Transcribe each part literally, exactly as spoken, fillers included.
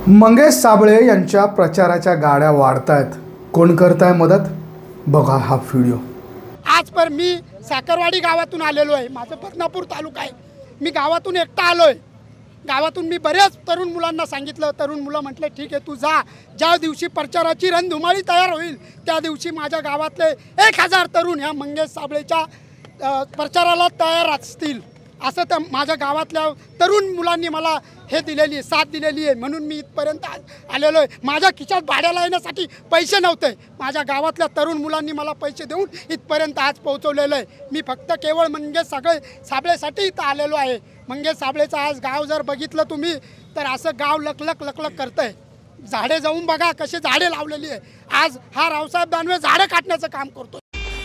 मंगेश साबळे यांच्या प्रचाराच्या गाड्या वाढतायत। कोण करताय मदत? बघा हा व्हिडिओ। आज पर मी साखरवाडी गावातून आलेलो आहे। माझा बदनापूर तालुका आहे। मी गावातून एकटा आलोय। गावातून मी बरेच तरुण मुलांना सांगितलं, तरुण मुलं म्हटले ठीक आहे तू जा, ज्या दिवशी प्रचाराची रणधुमाळी तयार होईल त्या दिवशी माझ्या गावातले एक हजार तरुण ह्या मंगेश साबळेच्या प्रचाराला तयार असतील असं तर माझ्या गावातल्या तरुण मुलांनी मला हे दिलेली आहे, साथ दिलेली आहे। म्हणून मी इथपर्यंत आलेलो आहे। माझ्या खिशात भाड्याला येण्यासाठी पैसे नव्हते, माझ्या गावातल्या तरुण मुलांनी मला पैसे देऊन इथपर्यंत आज पोहोचवलेलं आहे। मी फक्त केवळ मंगेश साबळे साबळेसाठी इथं आलेलो आहे। मंगेश साबळेचं आज गाव जर बघितलं तुम्ही तर असं गाव लकलक लकलक करतंय। झाडे जाऊन बघा कसे झाडे लावलेली आहे। आज हा रावसाहेब दानवे झाडे काटण्याचं काम करतो।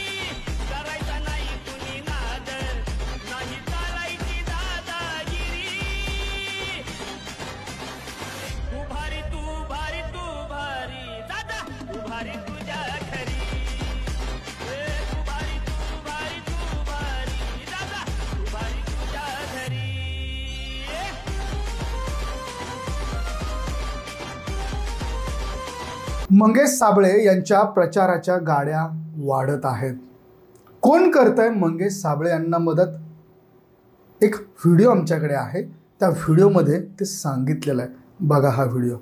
मंगेश साबळे यांच्या प्रचाराच्या गाड्या वाढत आहेत। कोण करतंय मंगेश साबळे यांना मदत? एक व्हिडिओ आमच्याकडे आहे, त्या व्हिडिओमध्ये ते सांगितलेलं आहे। बघा हा व्हिडिओ।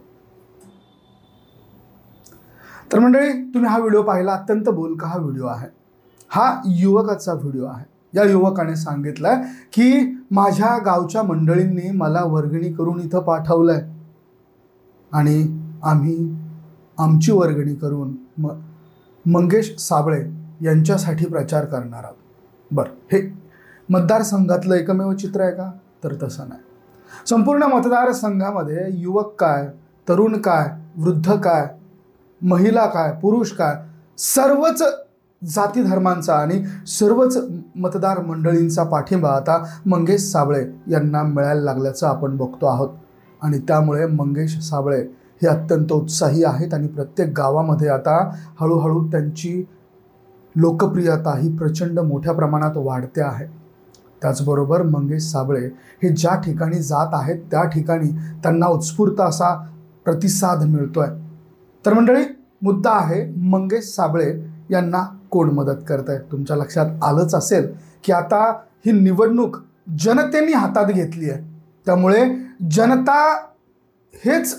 तर मंडळी, तुम्ही हा व्हिडिओ पाहिला, अत्यंत बोलका हा व्हिडिओ आहे। हा युवकाचा व्हिडिओ आहे। या युवकाने सांगितलंय की माझ्या गावच्या मंडळींनी मला वर्गणी करून इथं पाठवलंय आणि आम्ही आमची वर्गणी करून म मंगेश साबळे यांच्यासाठी प्रचार करणार आहोत। बरं, हे मतदारसंघातलं एकमेव चित्र आहे का? तर तसं नाही। संपूर्ण मतदारसंघामध्ये युवक काय, तरुण काय, वृद्ध काय, महिला काय, पुरुष काय, सर्वच जाती धर्मांचा आणि सर्वच मतदार मंडळींचा पाठिंबा आता मंगेश साबळे यांना मिळायला लागल्याचं आपण बघतो आहोत। आणि त्यामुळे मंगेश साबळे हे अत्यंत उत्साही आहेत आणि प्रत्येक गावामध्ये आता हळूहळू त्यांची लोकप्रियता ही प्रचंड मोठ्या प्रमाणात वाढते आहे। त्याचबरोबर मंगेश साबळे हे ज्या ठिकाणी जात आहेत त्या ठिकाणी त्यांना उत्स्फूर्त असा प्रतिसाद मिळतोय। तर मंडळी, मुद्दा आहे मंगेश साबळे यांना कोण मदत करत आहे? तुमच्या लक्षात आलंच असेल की आता ही निवडणूक जनतेने हातात घेतली आहे। त्यामुळे जनता हेच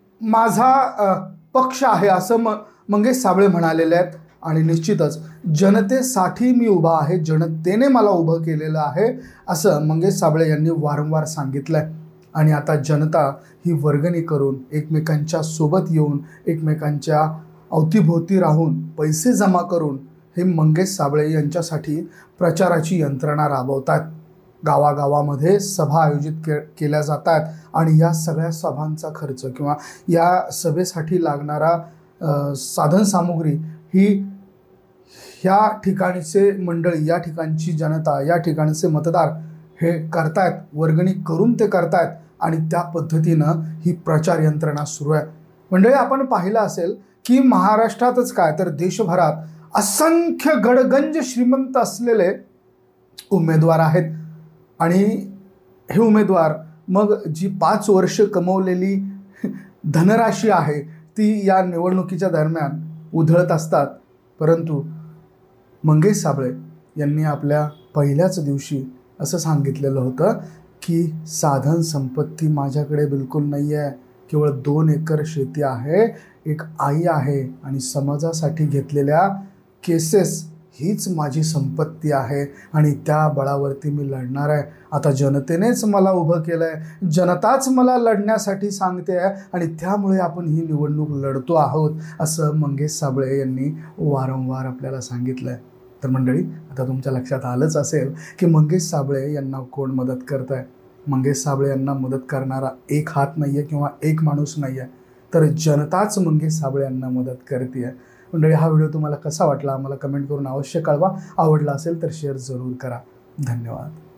माझा पक्ष आहे असं म मंगेश साबळे म्हणालेले आहेत। आणि निश्चितच जनतेसाठी मी उभा आहे, जनतेने मला उभं केलेलं आहे असं मंगेश साबळे यांनी वारंवार सांगितलं आहे। आणि आता जनता ही वर्गणी करून, एकमेकांच्या सोबत येऊन, एकमेकांच्या अवतीभोवती राहून, पैसे जमा करून हे मंगेश साबळे यांच्यासाठी प्रचाराची यंत्रणा राबवतात। गावागावामध्ये सभा आयोजित के केल्या जातात आणि या सगळ्या सभांचा खर्च किंवा या सभेसाठी लागणारा साधनसामुग्री ही ह्या ठिकाणचे मंडळी, या ठिकाणची जनता, या ठिकाणचे मतदार हे करतायत, वर्गणी करून ते करतायत आणि त्या पद्धतीनं ही प्रचार यंत्रणा सुरू आहे। मंडळी, आपण पाहिलं असेल की महाराष्ट्रातच काय तर देशभरात असंख्य गडगंज श्रीमंत असलेले उमेदवार आहेत आणि हे उमेदवार मग जी पाच वर्ष कमवलेली धनराशी आहे ती या निवडणुकीच्या दरम्यान उधळत असतात। परंतु मंगेश साबळे यांनी आपल्या पहिल्याच दिवशी असं सांगितलेलं होतं की साधन संपत्ती माझ्याकडे बिलकुल नाही आहे, केवळ दोन एकर शेती आहे, एक आई आहे आणि समाजासाठी घेतलेल्या केसेस हीच माझी संपत्ती आहे आणि त्या बळावरती मी लढणार आहे। आता जनतेनेच मला उभं केलं आहे, जनताच मला लढण्यासाठी सांगते आहे आणि त्यामुळे आपण ही निवडणूक लढतो आहोत असं मंगेश साबळे यांनी वारंवार आपल्याला सांगितलं आहे। तर मंडळी, आता तुमच्या लक्षात आलंच असेल की मंगेश साबळे यांना कोण मदत करत आहे। मंगेश साबळे यांना मदत करणारा एक हात नाही आहे किंवा एक माणूस नाही आहे, तर जनताच मंगेश साबळे यांना मदत करते आहे। मंडळी, हा व्हिडिओ तुम्हाला कसा वाटला आम्हाला कमेंट करून अवश्य कळवा। आवडला असेल तर शेअर जरूर करा। धन्यवाद।